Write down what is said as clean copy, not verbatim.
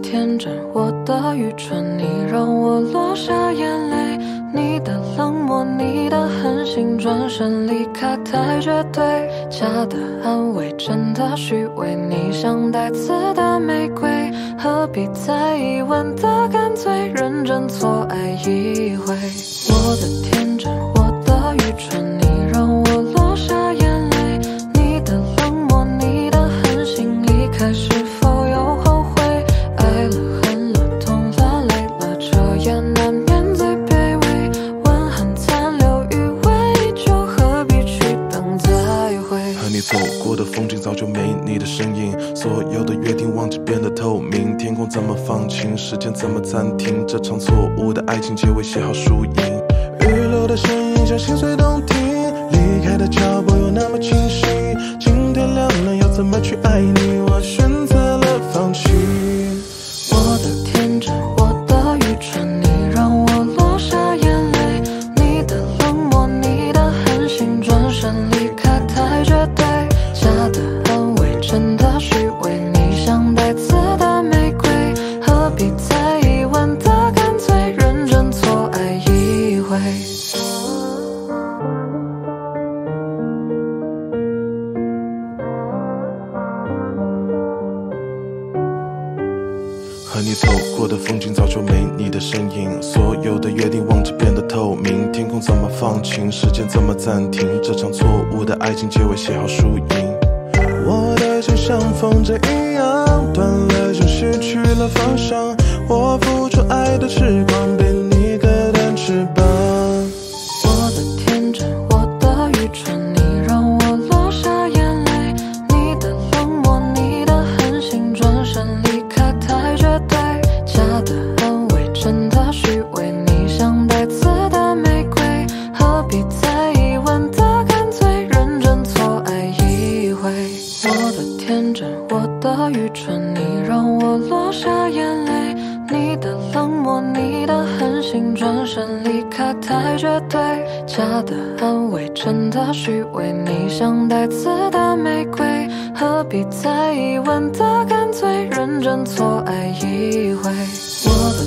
天真，我的愚蠢，你让我落下眼泪。你的冷漠，你的狠心，转身离开太绝对。假的安慰，真的虚伪，你像带刺的玫瑰，何必在意？问的干脆，认真错爱一回。我的天真，我的愚蠢，你让我落下眼泪。你的冷漠，你的狠心，离开是否有后悔？爱了恨了痛了累了，这也难免最卑微。温寒残留余味，就何必去等再会？ 和你走过的风景早就没你的身影，所有的约定忘记变得透明。天空怎么放晴，时间怎么暂停？这场错误的爱情结尾写好输赢。雨流的声音像心碎动听，离开的脚步又那么清晰。今天亮了，要怎么去爱你？我选择了放弃。 我的天真，我的愚蠢，你让我落下眼泪。你的冷漠，你的狠心，转身离开太绝对。假的安慰，真的虚伪，你像带刺的玫瑰，何必在意？问的干脆，认真错爱一回。 和你走过的风景早就没你的身影，所有的约定忘记变得透明。天空怎么放晴，时间怎么暂停？这场错误的爱情结尾写好输赢。我的心像风筝一样，断了就失去了方向。我付出爱的时光，被你割断翅膀。 我的天真，我的愚蠢，你让我落下眼泪。你的冷漠，你的狠心，转身离开太绝对。假的安慰，真的虚伪，你像带刺的玫瑰，何必在意？问的干脆，认真错爱一回。我的天真，我的愚蠢，你让我落下眼泪。你的冷漠，你的狠心，转身离开太绝对。假的安慰，真的虚伪，你像带刺的玫瑰，何必在意？问的干脆，认真错爱一回。我